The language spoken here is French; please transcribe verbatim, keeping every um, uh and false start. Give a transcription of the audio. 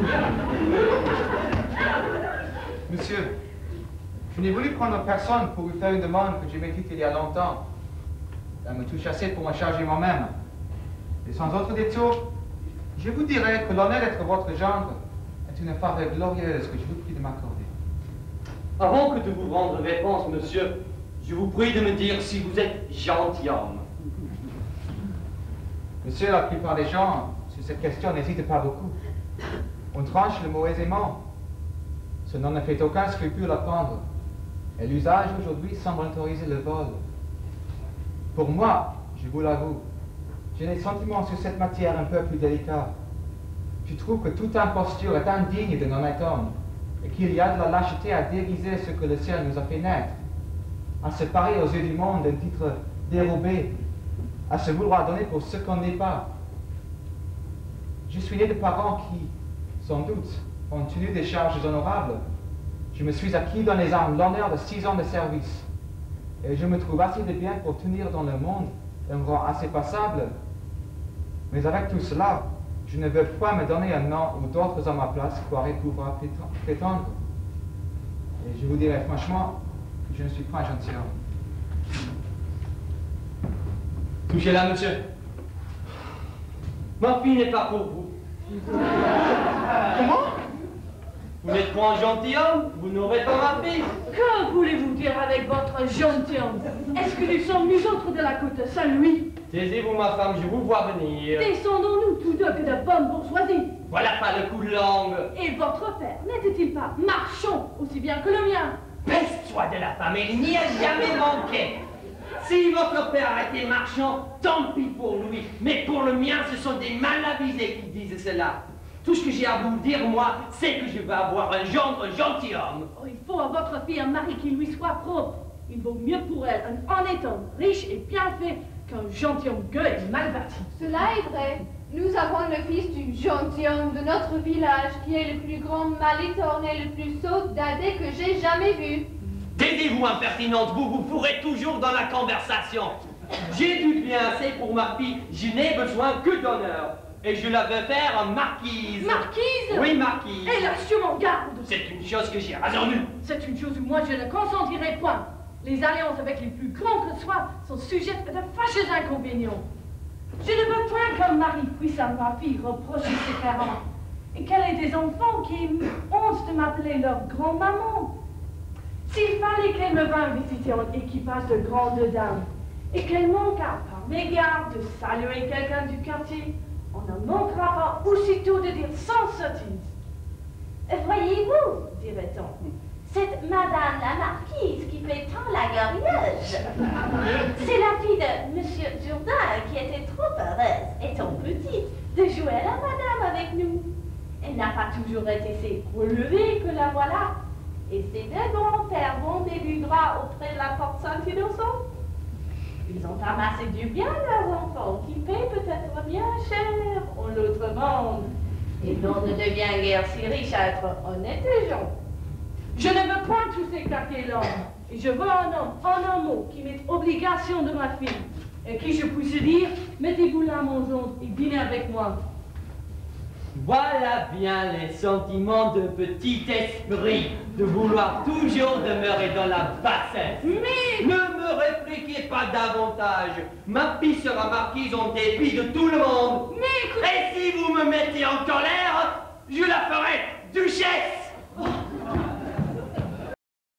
Monsieur, je n'ai voulu prendre personne pour vous faire une demande que j'ai médite il y a longtemps. Elle me touche assez pour me charger moi-même. Et sans autre détour, je vous dirais que l'honneur d'être votre gendre est une faveur glorieuse que je vous prie de m'accorder. Avant que de vous rendre réponse, monsieur, je vous prie de me dire si vous êtes gentilhomme. Monsieur, la plupart des gens, sur cette question, n'hésitent pas beaucoup. On tranche le mot aisément. Ce nom ne fait aucun scrupule à prendre. Et l'usage aujourd'hui semble autoriser le vol. Pour moi, je vous l'avoue, j'ai des sentiments sur cette matière un peu plus délicats. Je trouve que toute imposture est indigne d'un honnête homme, et qu'il y a de la lâcheté à déguiser ce que le ciel nous a fait naître, à se parer aux yeux du monde d'un titre dérobé, à se vouloir donner pour ce qu'on n'est pas. Je suis né de parents qui, sans doute, ont tenu des charges honorables. Je me suis acquis dans les armes l'honneur de six ans de service, et je me trouve assez de bien pour tenir dans le monde un rang assez passable. Mais avec tout cela, je ne veux point me donner un nom où d'autres à ma place croiraient pouvoir prétendre. Et je vous dirai franchement que je ne suis pas un gentilhomme. Touchez-la, monsieur. Ma fille n'est pas pour vous. Comment? Vous n'êtes pas un gentilhomme, vous n'aurez pas ma fille. Que voulez-vous dire avec votre gentilhomme? Est-ce que nous sommes nous autres de la côte Saint-Louis? Taisez-vous, ma femme, je vous vois venir. Descendons-nous tous deux que de bonne bourgeoisie. Voilà pas le coup de langue. Et votre père n'était-il pas marchand aussi bien que le mien? Peste soit de la femme, il n'y a jamais manqué. Si votre père a été marchand, tant pis pour lui. Mais pour le mien, ce sont des malavisés qui disent cela. Tout ce que j'ai à vous dire, moi, c'est que je vais avoir un gendre gentilhomme. Oh, il faut à votre fille un mari qui lui soit propre. Il vaut mieux pour elle un honnête homme, riche et bien fait, qu'un gentilhomme gueux et mal bâti. Cela est vrai. Nous avons le fils du gentilhomme de notre village, qui est le plus grand malitorne et le plus sot dadais que j'ai jamais vu. Taisez-vous, impertinente, vous vous fourrez toujours dans la conversation. J'ai du bien assez pour ma fille, je n'ai besoin que d'honneur. Et je la veux faire en marquise. Marquise? Oui, marquise. Elle a sur mon garde. C'est une chose que j'ai résolue. C'est une chose où moi je ne consentirai point. Les alliances avec les plus grands que soient sont sujettes à de fâcheux inconvénients. Je ne veux point qu'un mari puisse à ma fille reprocher ses parents, et qu'elle ait des enfants qui aient honte de m'appeler leur grand-maman. S'il fallait qu'elle me vînt visiter en équipage de grande dame, et qu'elle manquât par mégarde de saluer quelqu'un du quartier, on ne manquera pas aussitôt de dire sans sottise. Voyez-vous, dirait-on, cette madame la marquise qui fait tant la glorieuse. C'est la fille de monsieur Jourdain qui était trop heureuse, étant petite, de jouer à la madame avec nous. Elle n'a pas toujours été si relevée que la voilà. Et ses deux grands-pères vont début droit auprès de la porte Saint-Innocent. Ils ont amassé du bien leurs enfants, qui paient peut-être bien cher en l'autre monde. Et l'on ne devient guère si riche à être honnête et gens. Je ne veux point tous écarter l'homme, et je veux un homme, en un mot, qui mette obligation de ma fille, et qui je puisse dire, mettez-vous là, mon gendre, et dînez avec moi. Voilà bien les sentiments de petit esprit, de vouloir toujours demeurer dans la bassesse. Mais... Ne me répliquez pas davantage. Ma fille sera marquise en dépit de tout le monde. Mais... Et si vous me mettez en colère,